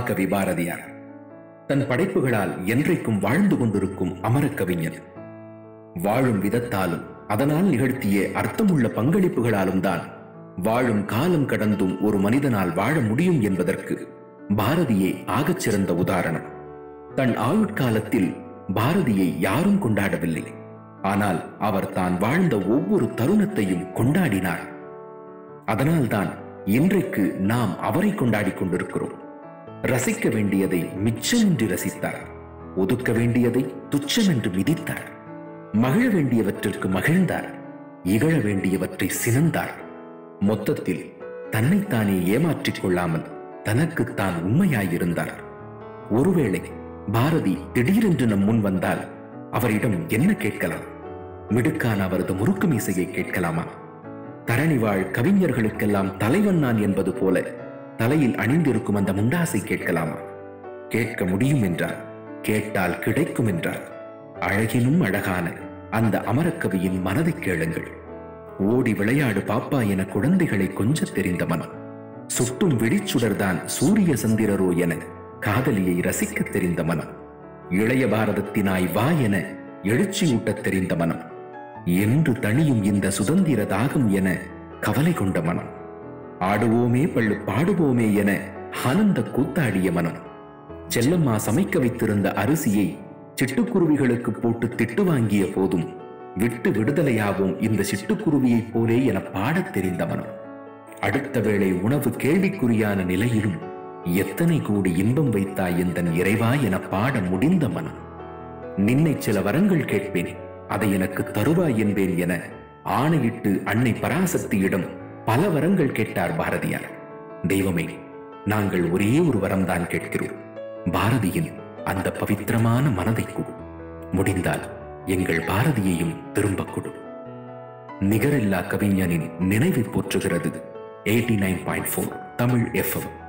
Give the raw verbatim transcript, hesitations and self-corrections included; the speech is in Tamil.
மகாகவி பாரதியார் தன் படைப்புகளால் என்றைக்கும் வாழ்ந்து கொண்டிருக்கும் அமர கவிஞர். வாழும் விதத்தாலும் அதனால் நிகழ்த்திய அர்த்தமுள்ள பங்களிப்புகளாலும் தான் வாழும் காலம் கடந்தும் ஒரு மனிதனால் வாழ முடியும் என்பதற்கு பாரதியே ஆகச்சிறந்த உதாரணம். தன் ஆயுட்காலத்தில் பாரதியை யாரும் கொண்டாடவில்லை. ஆனால் அவர் தான் வாழ்ந்த ஒவ்வொரு தருணத்தையும் கொண்டாடினார். அதனால்தான் இன்றைக்கு நாம் அவரை கொண்டாடி கொண்டிருக்கிறோம். ரசிக்க வேண்டியதை மிச்சமின்றி ரசித்தார், ஒதுக்க வேண்டியதை துச்சமென்று மிதித்தார், மகிழ வேண்டியவற்றிற்கு மகிழ்ந்தார், இகழ வேண்டியவற்றை சினந்தார். மொத்தத்தில் தன்னைத்தானே ஏமாற்றிக் கொள்ளாமல் தனக்குத்தான் உண்மையாயிருந்தார். ஒருவேளை பாரதி திடீரென்று நம் முன் வந்தால் அவரிடம் என்ன கேட்கலாம்? மிடுக்கான அவரது முறுக்கு மீசையை கேட்கலாமா? தரணிவாழ் கவிஞர்களுக்கெல்லாம் தலைவன் நான் என்பது போல தலையில் அணிந்திருக்கும் அந்த முண்டாசை கேட்கலாமா? கேட்க முடியும் என்றார், கேட்டால் கிடைக்கும் என்றார். அழகினும் அழகான அந்த அமரக்கவியின் மனதை கேளுங்கள். ஓடி விளையாடு பாப்பா என குழந்தைகளை கொஞ்ச தெரிந்த மனம், சுட்டும் விழிச்சுடர்தான் சூரிய சந்திரரோ என காதலியை ரசிக்க தெரிந்த மனம், இளைய பாரதத்தினாய் வா என எழுச்சியூட்டத் தெரிந்த மனம், என்று தனியும் இந்த சுதந்திர தாகம் என கவலை கொண்ட மனம், ஆடுவோமே பள்ளு பாடுவோமே என ஆனந்த கூத்தாடிய மனம், செல்லம்மா சமைக்க வைத்திருந்த அரிசியை சிட்டுக்குருவிகளுக்கு போட்டு திட்டு வாங்கிய போதும் விட்டு விடுதலையாவும் இந்த சிட்டுக்குருவியைப் போலே என பாடத் தெரிந்த மனம், அடுத்த வேளை உணவு கேள்விக்குறியான நிலையிலும் எத்தனை கோடி இன்பம் வைத்தாய் எந்தன் இறைவா என பாட முடிந்த மனம், நின்னை சில வரங்கள் கேட்பேன் அதை எனக்கு தருவாய் என்பேன் என ஆணையிட்டு அன்னை பராசக்தியிடம் பல வரங்கள் கேட்டார் பாரதியார். தெய்வமே, நாங்கள் ஒரே ஒரு வரம்தான் கேட்கிறோம், பாரதியின் அந்த பவித்திரமான மனதை கொடு, முடிந்தால் எங்கள் பாரதியையும் திரும்ப கொடு. நிகரில்லா கவிஞனின் நினைவை போற்றுகிறது எண்பத்தி ஒன்பது புள்ளி நான்கு தமிழ் எஃப்எம்.